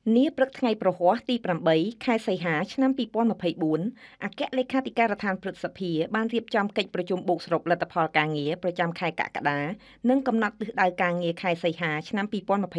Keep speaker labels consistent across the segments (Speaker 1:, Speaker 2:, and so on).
Speaker 1: នាព្រឹកថ្ងៃប្រហ័សទី8ខែសីហាឆ្នាំ2024អគ្គលេខាធិការដ្ឋានព្រឹទ្ធសភាបានរៀបចំកិច្ចប្រជុំបូកសរុបលទ្ធផលការងារប្រចាំខែកក្កដានិងកំណត់ទិសដៅការងារខែសីហាឆ្នាំ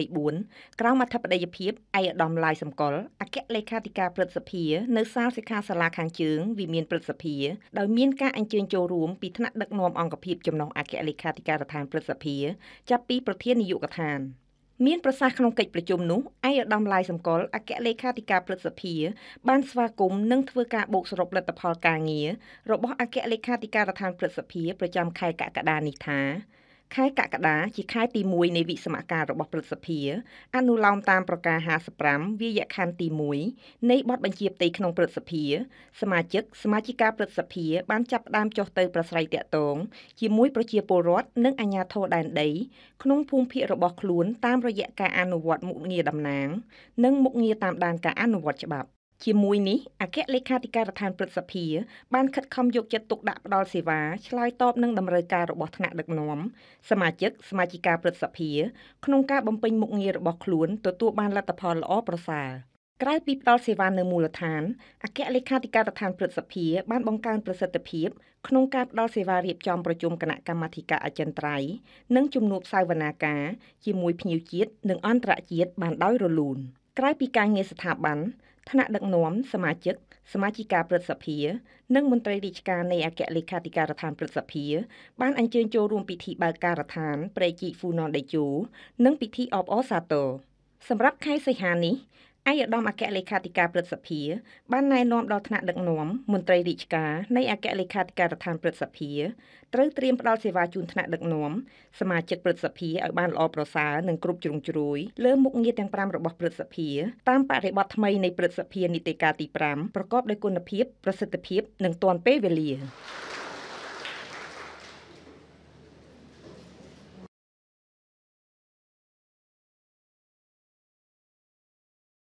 Speaker 1: 2024ក្រោមអធិបតីភាពឯកឧត្តមឡាយសំកុលអគ្គលេខាធិការព្រឹទ្ធសភានៅសាលសិក្ខាសាលាខាងជើងវិមានព្រឹទ្ធសភាដោយមានការអញ្ជើញចូលរួមពីថ្នាក់ដឹកនាំអង្គភាពចំណុះអគ្គលេខាធិការដ្ឋានព្រឹទ្ធសភាចាប់ពីប្រធាននាយកដ្ឋានមានប្រសាសន៍ក្នុងកិច្ចប្រជុំនោះឯកឧត្តមឡាយសំកុលអគ្គលេខាធិការព្រឹទ្ធសភាបានស្វាគមន៍និងធ្វើការបូកសរុបលទ្ធផលការងាររបស់អគ្គលេខាធិការដ្ឋានព្រឹទ្ធសភាប្រចាំខែកក្កដានេះថាខែកក្កដាជាខែទី1នៃវិសមការរបស់ព្រឹទ្ធសភាអនុលោមតាមប្រការ55វាយខណ្ឌទី1នៃបទបញ្ជាផ្ទៃក្នុងព្រឹទ្ធសភាសមាជិកាព្រឹទ្ធសភាបានចាប់ផ្ដើមចុះទៅប្រស្រ័យទាក់ទងជាមួយប្រជាពលរដ្ឋនិងអាជ្ញាធរដែនដីក្នុងភូមិភាគរបស់ខ្លួនតាមរយៈការអនុវត្តមុខងារតំណាងនិងមុខងារតាមដានការអនុវត្តច្បាប់ជាមួយនេះអគ្គលេខាធិការដ្ឋានព្រឹទ្ធសភាបានខិតខំយកចិត្តទុកដាក់ផ្ដល់សេវាឆ្លើយតបនឹងតម្រូវការរបស់ថ្នាក់ដឹកនាំសមាជិកាព្រឹទ្ធសភាក្នុងការបំពេញមុខងាររបស់ខ្លួនទទួលបានលទ្ធផលល្អប្រសើរក្រៅពីផ្ដល់សេវានៅមូលដ្ឋានអគ្គលេខាធិការដ្ឋានព្រឹទ្ធសភាបានបង្កើនប្រសិទ្ធភាពក្នុងការផ្ដល់សេវារៀបចំប្រជុំគណៈកម្មាធិការអចិន្ត្រៃយ៍និងជំនួបសាវនាការជាមួយភ្ញៀវជាតិនិងអន្តរជាតិបានដោយរលូនក្រៅពីការងារស្ថាប័នថ្នាក់ដឹកនាំសមាជិកាព្រឹទ្ធសភានិងមន្ត្រីរាជការនៃអគ្គលេខាធិការដ្ឋានព្រឹទ្ធសភាបានអញ្ជើញចូលរួមពិធីបើកការដ្ឋានព្រែកជីកហ្វូណនតេជោនិងពិធីអបអរសាទរសម្រាប់ខែសីហានេះឯកឧត្តមអគ្គលេខាធិការព្រឹទ្ធសភាបានណែនាំដល់ថ្នាក់ដឹកនាំមន្ត្រីរាជការនៃអគ្គលេខាធិការដ្ឋានព្រឹទ្ធសភាត្រូវត្រៀមផ្ដល់សេវាជូនថ្នាក់ដឹកនាំសមាជិកព្រឹទ្ធសភាឲ្យបានល្អប្រសើរនិងគ្រប់ជ្រុងជ្រោយលើមុខងារទាំង5របស់ព្រឹទ្ធសភាតាមបរិបទថ្មីនៃព្រឹទ្ធសភានីតិកាលទី5ប្រកបដោយគុណភាពប្រសិទ្ធភាពនិងទាន់ពេលវេលា